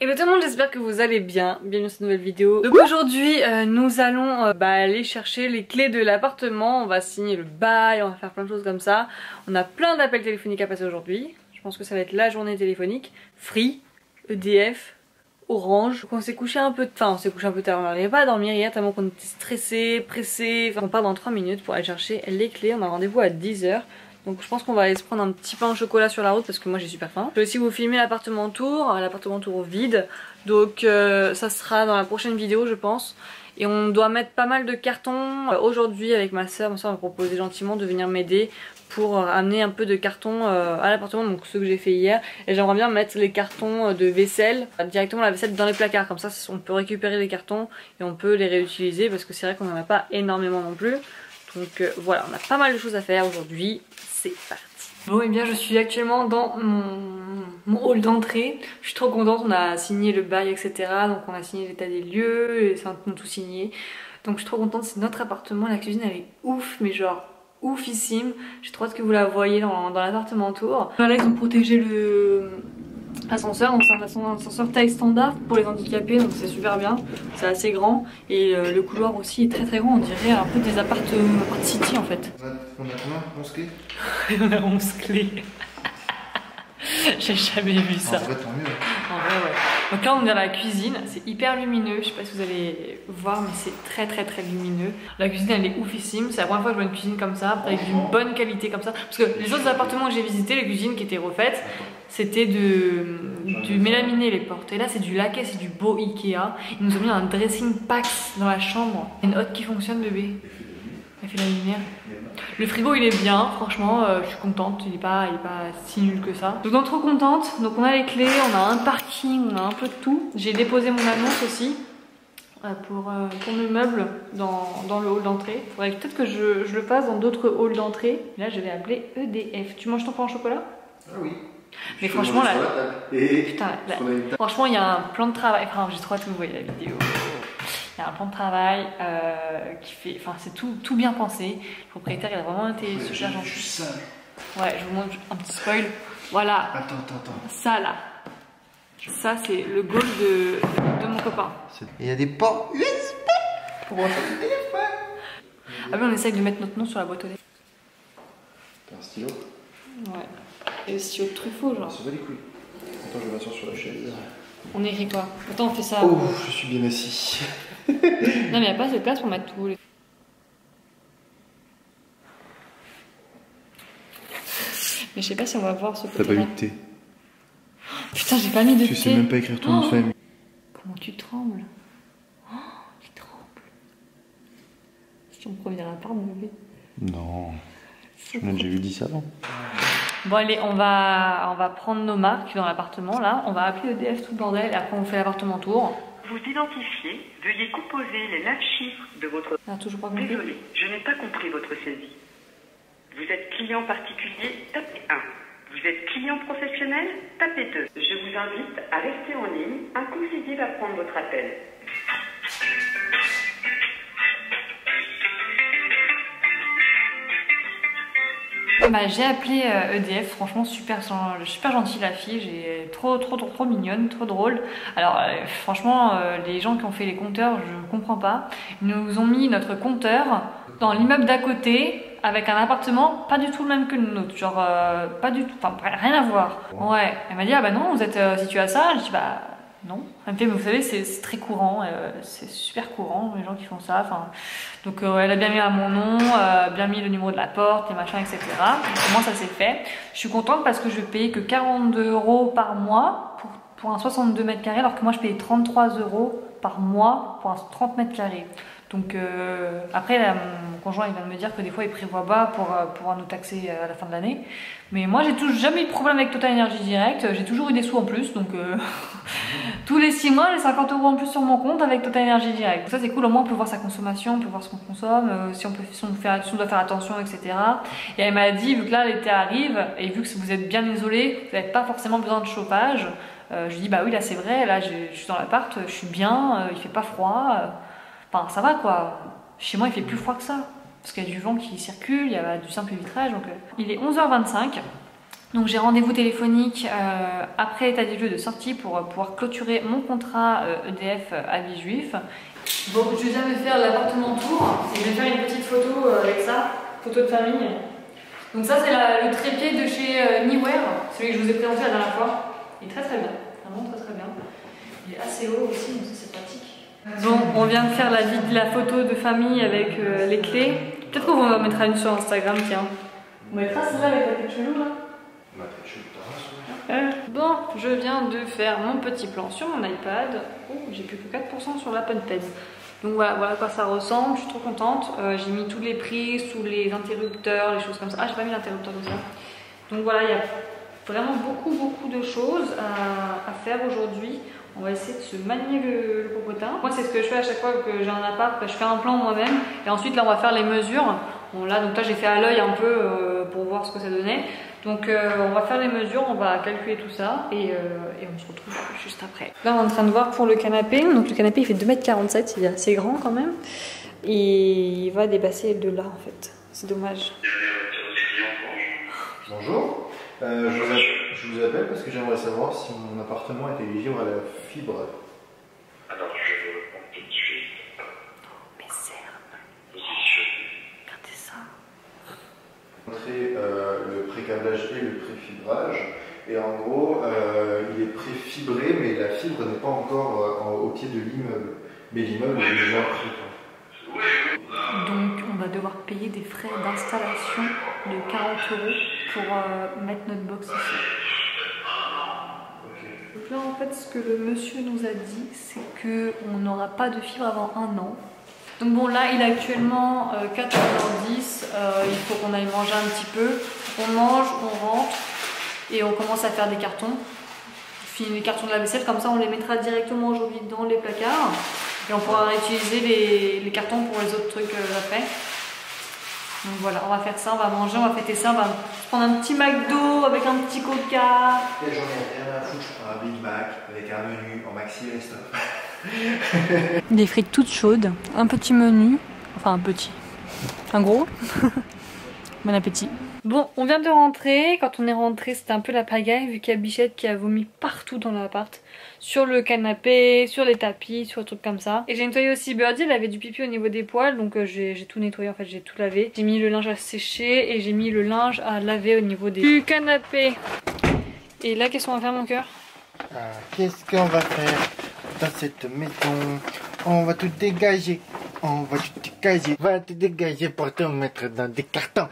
Hello tout le monde, j'espère que vous allez bien, bienvenue dans cette nouvelle vidéo. Donc aujourd'hui nous allons aller chercher les clés de l'appartement, on va signer le bail, on va faire plein de choses comme ça. On a plein d'appels téléphoniques à passer aujourd'hui, je pense que ça va être la journée téléphonique. Free, EDF, Orange. Donc on s'est couché un peu, on s'est couché un peu tard, on n'arrivait pas à dormir hier tellement qu'on était stressé, pressé. On part dans 3 minutes pour aller chercher les clés, on a rendez-vous à 10 h. Donc je pense qu'on va aller se prendre un petit pain au chocolat sur la route parce que moi j'ai super faim. Je vais aussi vous filmer l'appartement tour vide. Donc ça sera dans la prochaine vidéo je pense. Et on doit mettre pas mal de cartons. Aujourd'hui avec ma soeur m'a proposé gentiment de venir m'aider pour amener un peu de cartons à l'appartement, donc ceux que j'ai fait hier. Et j'aimerais bien mettre les cartons de vaisselle, directement la vaisselle dans les placards. Comme ça on peut récupérer les cartons et on peut les réutiliser parce que c'est vrai qu'on n'en a pas énormément non plus. Donc voilà, on a pas mal de choses à faire aujourd'hui, c'est parti. Bon et bien je suis actuellement dans mon hall d'entrée, je suis trop contente, on a signé le bail etc. Donc on a signé l'état des lieux, et ça on a tout signé. Donc je suis trop contente, c'est notre appartement, la cuisine elle est ouf, mais genre oufissime. J'ai trop hâte que vous la voyez dans l'appartement tour. Là ils ont protégé le ascenseur, donc c'est un ascenseur taille standard pour les handicapés, donc c'est super bien, c'est assez grand et le couloir aussi est très très grand, on dirait un peu des appart city en fait. On a combien? 11 clés? On a 11 clés. J'ai jamais vu ça. En vrai tant mieux. En vrai ouais. Donc là on est dans la cuisine, c'est hyper lumineux, je sais pas si vous allez voir mais c'est très lumineux. La cuisine elle est oufissime, c'est la première fois que je vois une cuisine comme ça, avec d'une bonne qualité comme ça. Parce que les autres appartements que j'ai visités, les cuisines qui étaient refaites, c'était du mélaminé les portes. Et là c'est du laqué, c'est du beau Ikea. Ils nous ont mis un dressing Pax dans la chambre. Une hotte qui fonctionne bébé. Elle fait la lumière. Le frigo il est bien, franchement je suis contente, il est pas si nul que ça. Donc trop contente, donc on a les clés, on a un parking, on a un peu de tout. J'ai déposé mon annonce aussi pour mes meubles dans le hall d'entrée. Faudrait peut-être que je le fasse dans d'autres halls d'entrée. Là je vais appeler EDF. Tu manges ton pain au chocolat? Ah oui. Mais franchement là, putain, franchement il y a un plan de travail, enfin j'ai trop hâte que vous voyez la vidéo. Il y a un plan de travail qui fait, enfin c'est tout bien pensé. Le propriétaire il a vraiment été super gentil. Je suis sale. Ouais, je vous montre un petit spoil. Voilà. Attends. Ça là. Ça c'est le goal de mon copain. Il y a des ports USB pour brancher le téléphone. Ah oui, on essaye de mettre notre nom sur la boîte aux lettres. T'as un stylo? Ouais. Et le stylo de Truffaut genre. Ça va les couilles. Attends, je m'assois sur la chaise. On écrit quoi? Attends, on fait ça. Oh, je suis bien assis. Non mais il n'y a pas de place pour mettre tout. Mais je sais pas si on va voir ce côté. T'as pas mis de thé? Putain, j'ai pas mis de thé. Tu sais même pas écrire ton nom de famille. Comment tu trembles? Oh, tu trembles. C'est ton premier appart, mon bébé. Non. Je m'en ai déjà vu 10 avant. Bon allez, on va prendre nos marques dans l'appartement là. On va appeler EDF tout le bordel et après on fait l'appartement tour. Vous identifiez, veuillez composer les 9 chiffres de votre... Ah, toujours pas compris. Désolé, je n'ai pas compris votre saisie. Vous êtes client particulier, tapez 1. Vous êtes client professionnel, tapez 2. Je vous invite à rester en ligne, un conseiller va prendre votre appel. Bah, j'ai appelé EDF, franchement super gentille la fille, j'ai trop mignonne, trop drôle. Alors franchement les gens qui ont fait les compteurs je comprends pas. Ils nous ont mis notre compteur dans l'immeuble d'à côté avec un appartement pas du tout le même que le nôtre, genre pas du tout, enfin rien à voir. Ouais, elle m'a dit ah bah non vous êtes situé à ça, je dis bah non. Elle me fait mais vous savez c'est très courant, c'est super courant les gens qui font ça. Enfin, donc elle a bien mis à mon nom, bien mis le numéro de la porte, les machins etc. Donc, moi ça s'est fait. Je suis contente parce que je vais payer que 42 € par mois pour un 62 mètres carrés alors que moi je payais 33 € par mois pour un 30 mètres carrés. Donc après là, mon conjoint il vient de me dire que des fois il prévoit bas pour pouvoir nous taxer à la fin de l'année. Mais moi j'ai jamais eu de problème avec Total Energy Direct, j'ai toujours eu des sous en plus donc tous les 6 mois j'ai 50 € en plus sur mon compte avec Total Energy Direct. Donc ça c'est cool, au moins on peut voir sa consommation, on peut voir ce qu'on consomme, si on doit faire attention etc. Et elle m'a dit vu que là l'été arrive et vu que vous êtes bien isolé, vous n'avez pas forcément besoin de chauffage. Je lui dis bah oui là c'est vrai, là je suis dans l'appart, je suis bien, il fait pas froid. Enfin ça va quoi, chez moi il fait plus froid que ça parce qu'il y a du vent qui circule, il y a du simple vitrage donc il est 11 h 25. Donc j'ai rendez-vous téléphonique après l'état des lieux de sortie pour pouvoir clôturer mon contrat EDF à Villejuif. Bon, je viens de faire l'appartement tour et je vais faire une petite photo avec ça, photo de famille. Donc ça c'est le trépied de chez Niware, celui que je vous ai présenté la dernière fois. Il est très bien, vraiment très bien. Il est assez haut aussi, donc ça c'est pratique. Bon, on vient de faire la photo de famille avec les clés. Peut-être qu'on en mettra une sur Instagram, tiens. On mettra celle-là avec la tête chelou là. Bon, je viens de faire mon petit plan sur mon iPad. Oh, j'ai plus que 4% sur l'Apple Pen. Donc voilà à quoi ça ressemble, je suis trop contente. J'ai mis tous les prix sous les interrupteurs, les choses comme ça. Ah, j'ai pas mis l'interrupteur de ça. Donc voilà, il y a vraiment beaucoup de choses à faire aujourd'hui. On va essayer de se manier le popotin. Moi c'est ce que je fais à chaque fois que j'ai un appart, je fais un plan moi-même et ensuite là on va faire les mesures. Bon, là j'ai fait à l'œil un peu pour voir ce que ça donnait. Donc on va faire les mesures, on va calculer tout ça et on se retrouve juste après. Là on est en train de voir pour le canapé. Donc le canapé il fait 2,47 m, il est assez grand quand même. Et il va dépasser de là en fait. C'est dommage. Bonjour. Je vous appelle parce que j'aimerais savoir si mon appartement est éligible à la fibre. Alors, je vais vous répondre tout de suite. Mais cernes. Regardez ça. Le pré-câblage et le pré-fibrage. Et en gros, il est pré-fibré, mais la fibre n'est pas encore au pied de l'immeuble. Mais l'immeuble est déjà prêt. Donc on va devoir payer des frais d'installation de 40 € pour mettre notre box ici. Donc là en fait ce que le monsieur nous a dit c'est qu'on n'aura pas de fibre avant 1 an. Donc bon là il est actuellement 4h10, il faut qu'on aille manger un petit peu. On mange, on rentre et on commence à faire des cartons. On finit les cartons de la vaisselle, comme ça on les mettra directement aujourd'hui dans les placards. Et on pourra réutiliser les cartons pour les autres trucs après. Donc voilà, on va faire ça, on va manger, on va fêter ça, on va prendre un petit McDo avec un petit Coca. Et j'en ai rien à foutre, je prends un Big Mac avec un menu en maxi resto. Des frites toutes chaudes, un petit menu, enfin un petit, un gros. Bon appétit. Bon, on vient de rentrer. Quand on est rentré, c'était un peu la pagaille vu qu'il y a Bichette qui a vomi partout dans l'appart. Sur le canapé, sur les tapis, sur des trucs comme ça. Et j'ai nettoyé aussi Birdie, elle avait du pipi au niveau des poils, donc j'ai tout nettoyé en fait, j'ai tout lavé. J'ai mis le linge à sécher et j'ai mis le linge à laver au niveau du canapé. Et là, qu'est-ce qu'on va faire mon cœur? Qu'est-ce qu'on va faire dans cette maison? On va tout dégager. On va tout dégager. Va tout dégager pour te mettre dans des cartons.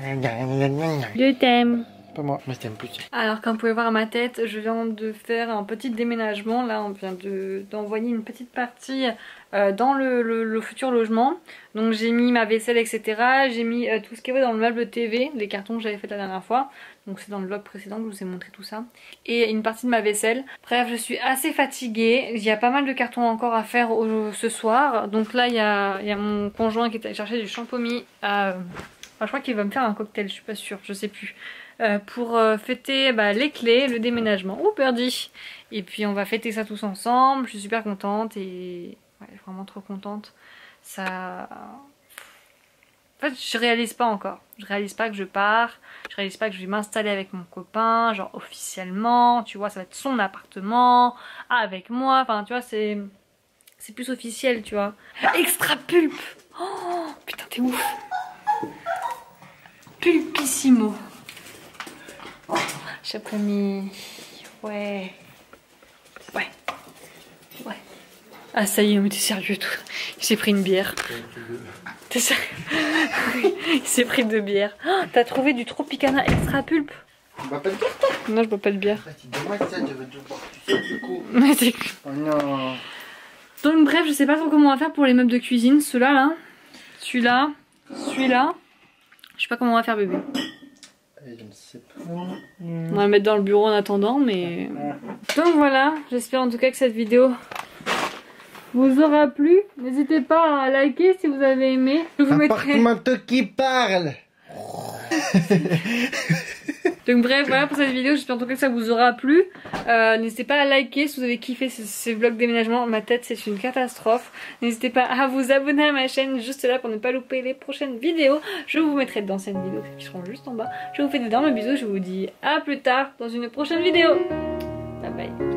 Je t'aime. Pas moi, mais je t'aime plus. Alors comme vous pouvez voir à ma tête, je viens de faire un petit déménagement. Là on vient d'envoyer une petite partie dans le futur logement. Donc j'ai mis ma vaisselle etc. J'ai mis tout ce qu'il y avait dans le meuble TV, les cartons que j'avais fait la dernière fois. Donc c'est dans le vlog précédent que je vous ai montré tout ça. Et une partie de ma vaisselle. Bref, je suis assez fatiguée. Il y a pas mal de cartons encore à faire ce soir. Donc là il y a mon conjoint qui est allé chercher du champomis. Je crois qu'il va me faire un cocktail, je suis pas sûre, je sais plus. Pour fêter les clés, le déménagement. Oh Birdie! Et puis on va fêter ça tous ensemble. Je suis super contente et ouais, vraiment trop contente. Ça... En fait, je réalise pas encore. Je réalise pas que je pars. Je réalise pas que je vais m'installer avec mon copain, genre officiellement. Tu vois, ça va être son appartement avec moi. Enfin, tu vois, c'est plus officiel, tu vois. Extra pulpe! Oh putain, t'es ouf! Pulpissimo. J'ai pas mis... Ouais. Ah ça y est, mais t'es sérieux tout. Il s'est pris une bière. T'es sérieux? Il s'est pris 2 bières. Oh, t'as trouvé du Tropicana extra pulpe? Tu bois pas de bière? Non, je bois pas de bière. C'est dommage ça, je vais devoir du coup. Mais c'est... Oh non. Donc bref, je sais pas trop comment on va faire pour les meubles de cuisine. Ceux-là, là. Celui-là. Celui-là. Je sais pas comment on va faire bébé. Je ne sais pas. On va le mettre dans le bureau en attendant, mais... Donc voilà, j'espère en tout cas que cette vidéo vous aura plu. N'hésitez pas à liker si vous avez aimé. Je vous mettrai... Appartement qui parle. Donc bref, voilà pour cette vidéo, j'espère en tout cas que ça vous aura plu. N'hésitez pas à liker si vous avez kiffé ces vlogs déménagement. Ma tête c'est une catastrophe. N'hésitez pas à vous abonner à ma chaîne juste là pour ne pas louper les prochaines vidéos. Je vous mettrai d'anciennes vidéos qui seront juste en bas. Je vous fais d'énormes bisous, je vous dis à plus tard dans une prochaine vidéo. Bye bye.